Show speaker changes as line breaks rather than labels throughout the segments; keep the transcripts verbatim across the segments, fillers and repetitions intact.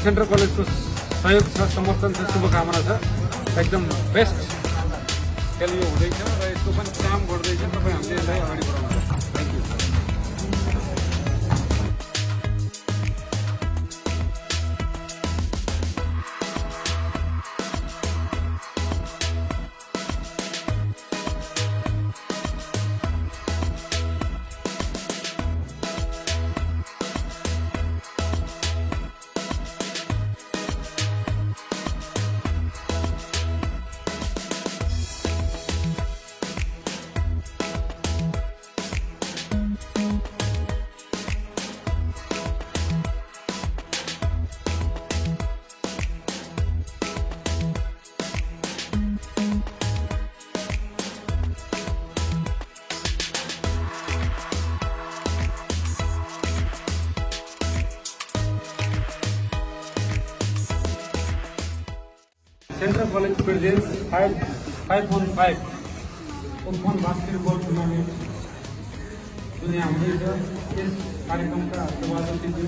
Central कलेजको सहयोग छ, समर्थन छ, शुभकामना छ। एकदम बेस्ट खेल यो हुँदैछ र यसको पनि काम गर्दैछ। तपाईँ हामीले यसलाई अगाडि बढाउनुपर्छ। Thank you. Central college presents five five on five open basketball tournament जुन यहाँ हुँदैछ। यस कार्यक्रमका सभापतिज्यू,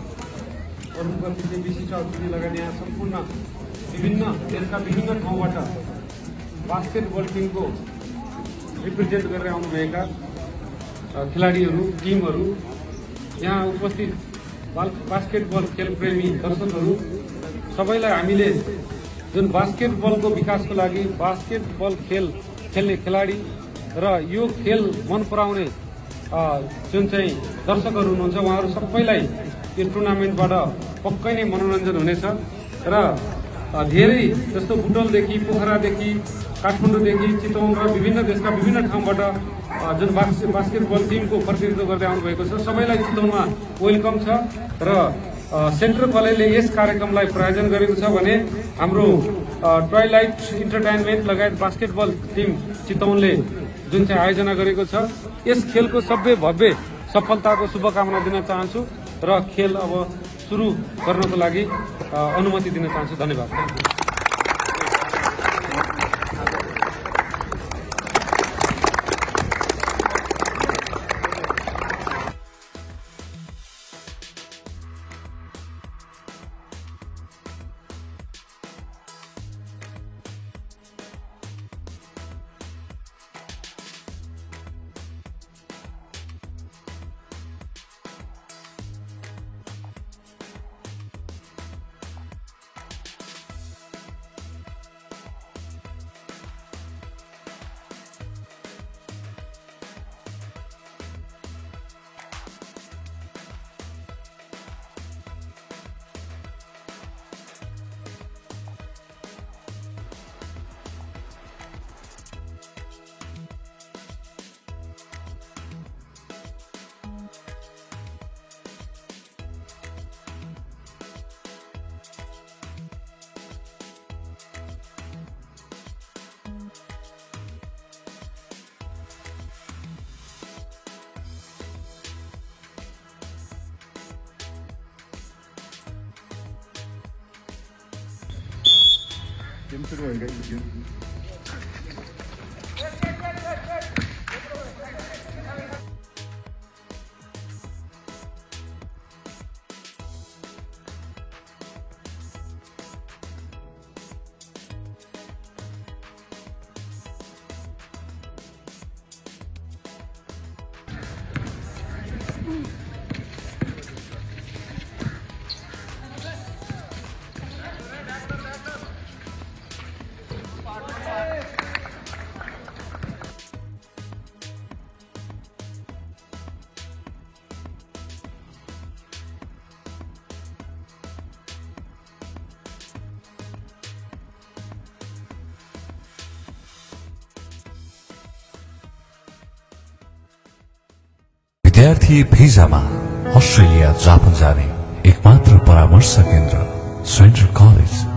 अरूप्रति विशिष्ट अतिथि लगायत यहाँ सम्पूर्ण विभिन्न देशका विभिन्न ठाउँबाट बास्केटबल टिमको रिप्रेजेन्ट गरेर आउनुभएका खेलाडीहरू, टिमहरू, यहाँ उपस्थित बास्केटबल खेलप्रेमी दर्शकहरू सबैलाई हामीले जुन बास्केटबलको विकासको लागि बास्केटबल खेल खेल्ने खेलाडी र यो खेल मन पराउने जुन चाहिँ दर्शकहरू हुनुहुन्छ उहाँहरू सबैलाई यो टुर्नामेन्टबाट पक्कै नै मनोरञ्जन हुनेछ र धेरै जस्तो बुटोलदेखि, पोखरादेखि, काठमाडौँदेखि, चितवन र विभिन्न देशका विभिन्न ठाउँबाट जुन बास्केटबल टिमको प्रतिनिधित्व गर्दै आउनुभएको छ सबैलाई चितवनमा वेलकम छ। र सेन्ट्रल कलेजले यस कार्यक्रमलाई प्रायोजन गरेको छ भने हाम्रो ट्वाइलाइट इन्टरटेनमेन्ट लगायत बास्केटबल टिम चितवनले जुन चाहिँ आयोजना गरेको छ यस खेलको सबै भव्य सफलताको शुभकामना दिन चाहन्छु र खेल अब सुरु गर्नको लागि अनुमति दिन चाहन्छु। धन्यवाद।
गेम शुरू होएगा गेम।
विद्यार्थी भिजामा अस्ट्रेलिया जापान जाने एकमात्र परामर्श केन्द्र सेन्ट्रल कलेज।